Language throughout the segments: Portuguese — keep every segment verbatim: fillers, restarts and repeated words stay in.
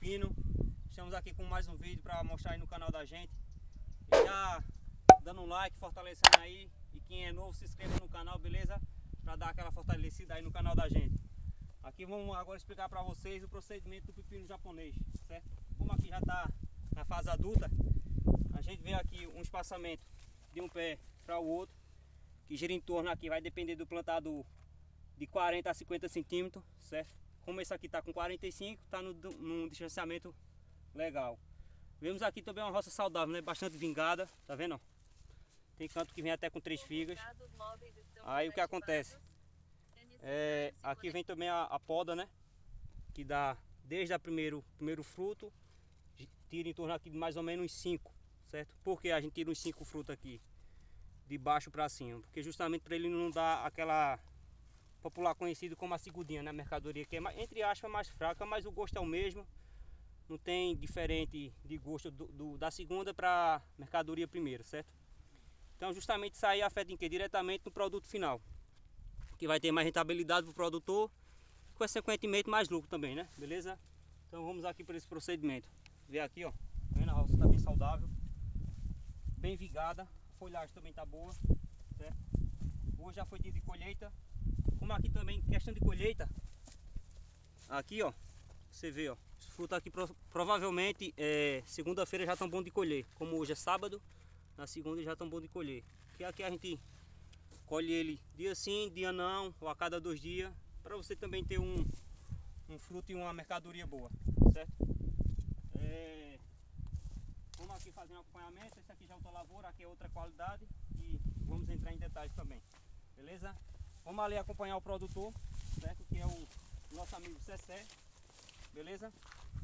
pepino. Estamos aqui com mais um vídeo para mostrar aí no canal da gente. E já dando um like, fortalecendo aí. E quem é novo, se inscreva no canal, beleza? Para dar aquela fortalecida aí no canal da gente. Aqui vamos agora explicar para vocês o procedimento do pepino japonês, certo? Como aqui já está na fase adulta, a gente vê aqui um espaçamento de um pé para o outro, que gira em torno aqui, vai depender do plantador, de quarenta a cinquenta centímetros, certo? Como esse aqui está com quarenta e cinco, está no, num distanciamento legal. Vemos aqui também uma roça saudável, né? Bastante vingada, tá vendo? Tem canto que vem até com três figas. Aí o que acontece? É, aqui vem também a, a poda, né? Que dá desde o primeiro, primeiro fruto, tira em torno aqui de mais ou menos uns cinco, certo? Por que a gente tira uns cinco frutos aqui, de baixo para cima? Porque justamente para ele não dar aquela popular conhecido como a segudinha, né? Mercadoria que é, entre aspas, mais fraca, mas o gosto é o mesmo. Não tem diferente de gosto do, do, da segunda para mercadoria primeira, certo? Então justamente isso aí afeta em que? Diretamente no produto final, que vai ter mais rentabilidade para o produtor, consequentemente mais lucro também, né? Beleza? Então vamos aqui para esse procedimento. Vê aqui, ó, tá vendo? A roça está bem saudável, bem vigada, a folhagem também está boa, certo? Hoje já foi dia de colheita. Como aqui também, questão de colheita, aqui ó, você vê ó, os frutos aqui pro, provavelmente é, segunda-feira já estão bom de colher. Como hoje é sábado, na segunda já estão bom de colher. Que aqui a gente colhe ele dia sim, dia não, ou a cada dois dias, para você também ter um, um fruto e uma mercadoria boa, certo? É, vamos aqui fazer um acompanhamento. Esse aqui já é outra lavoura, aqui é outra qualidade e vamos entrar em detalhes também, beleza? Vamos ali acompanhar o produtor, certo? Que é o nosso amigo Cessé, beleza?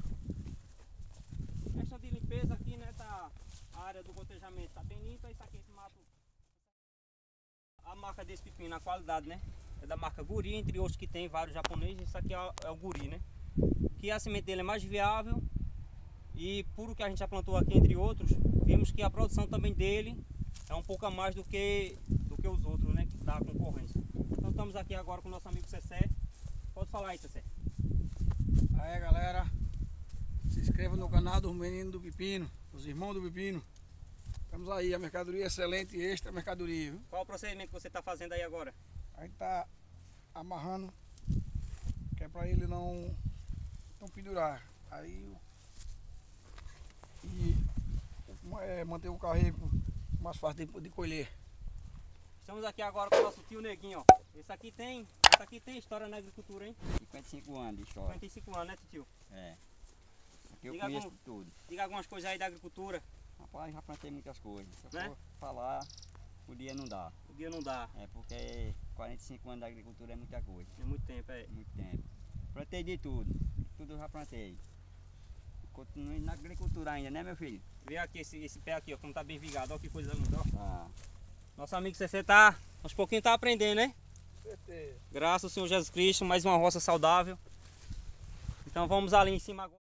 Questão de limpeza aqui, né? Tá, a área do gotejamento tá bem limpa. Isso aqui esse mato. A marca desse pepino, a qualidade, né? É da marca Guri, entre outros que tem vários japoneses. Isso aqui é, é o Guri, né? Que a semente dele é mais viável. E por o que a gente já plantou aqui, entre outros, vimos que a produção também dele é um pouco a mais do que, do que os outros, né? Que dá concorrência. Então estamos aqui agora com o nosso amigo Cessé. Pode falar aí, Cessé. Aí galera, se inscreva no canal dos meninos do pepino, dos irmãos do pepino. Estamos aí, a mercadoria excelente e extra mercadoria, viu? Qual o procedimento que você está fazendo aí agora? A gente tá amarrando, que é para ele não, não pendurar. Aí e é, manter o carrego mais fácil de, de colher. Estamos aqui agora com o nosso tio Neguinho, ó. Esse aqui tem, esse aqui tem história na agricultura, hein? cinquenta e cinco anos de história. cinquenta e cinco anos, né, tio? É. Aqui eu Diga conheço algum- tudo. Diga algumas coisas aí da agricultura. Rapaz, já plantei muitas coisas. Se eu Né? for falar, o dia não dá. O dia não dá, É porque quarenta e cinco anos da agricultura é muita coisa. é muito tempo, é. Muito tempo. Plantei de tudo. Tudo eu já plantei. Continuo na agricultura ainda, né, meu filho? Vê aqui esse, esse pé aqui, ó, como tá bem vigado, ó, que coisa linda, ó. Ah, Nosso amigo Cessé tá, aos pouquinhos tá aprendendo, né? Com certeza. Graças ao Senhor Jesus Cristo, mais uma roça saudável. Então vamos ali em cima agora.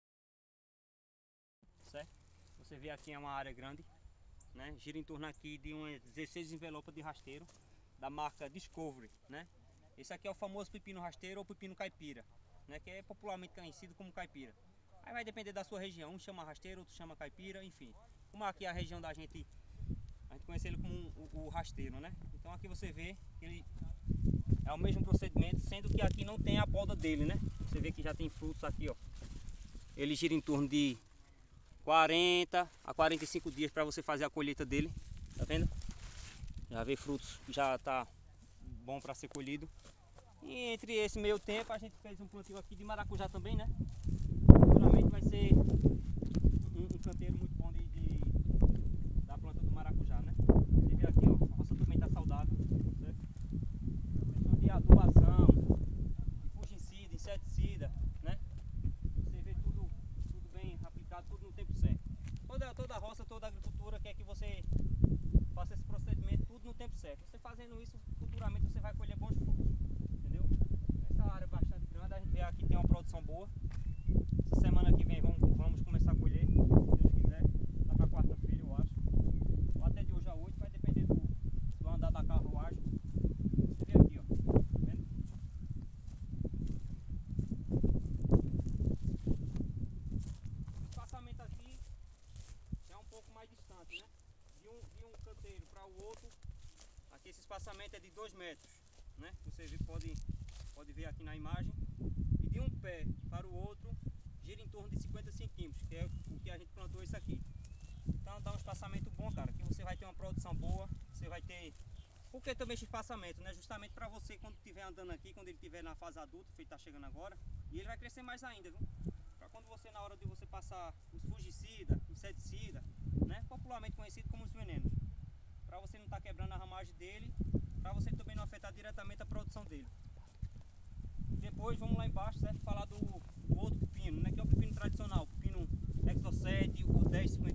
Certo? Você vê aqui é uma área grande, né? Gira em torno aqui de umas dezesseis envelopas de rasteiro da marca Discovery, né? Esse aqui é o famoso pepino rasteiro ou pepino caipira, né? Que é popularmente conhecido como caipira. Aí vai depender da sua região, um chama rasteiro, outro chama caipira, enfim. Como aqui a região da gente, a gente conhece ele como um, o, o rasteiro, né? Então aqui você vê que ele é o mesmo procedimento, sendo que aqui não tem a poda dele, né? Você vê que já tem frutos aqui, ó. Ele gira em torno de quarenta a quarenta e cinco dias para você fazer a colheita dele, tá vendo? Já vê frutos, já tá bom para ser colhido. E entre esse meio tempo a gente fez um plantio aqui de maracujá também, né? Futuramente vai ser um, um canteiro muito bom de, de, da planta do maracujá, né? Você vê aqui, ó, a roça também tá saudável, certo? Questão de adubação, de fungicida, inseticida, né? Você vê tudo, tudo bem aplicado, tudo no tempo certo. Toda, toda roça, toda agricultura quer que você faça esse procedimento tudo no tempo certo. Você fazendo isso, futuramente você vai colher bons frutos, entendeu? Essa área é bastante grande, a gente vê aqui tem uma produção boa. Essa semana que vem vamos, vamos começar a colher, se Deus quiser, lá para quarta-feira eu acho. Ou até de hoje a oito, vai depender do, do andar da carruagem. Você vê aqui, ó, tá vendo? canteiro para o outro, aqui esse espaçamento é de dois metros, né? Você vê, pode, pode ver aqui na imagem. E de um pé para o outro gira em torno de cinquenta centímetros, que é o que a gente plantou isso aqui. Então dá um espaçamento bom, cara, que você vai ter uma produção boa, você vai ter... Por que também esse espaçamento, né? Justamente para você, quando estiver andando aqui, quando ele estiver na fase adulta, feito tá chegando agora, e ele vai crescer mais ainda, viu? Para quando você, na hora de você passar os fungicidas, inseticida, né? Popularmente conhecido como os venenos, para você não estar tá quebrando a ramagem dele, para você também não afetar diretamente a produção dele. Depois vamos lá embaixo, certo? Falar do, do outro pepino, né? Que é o pepino tradicional, o pepino Exo sete, o dez cinquenta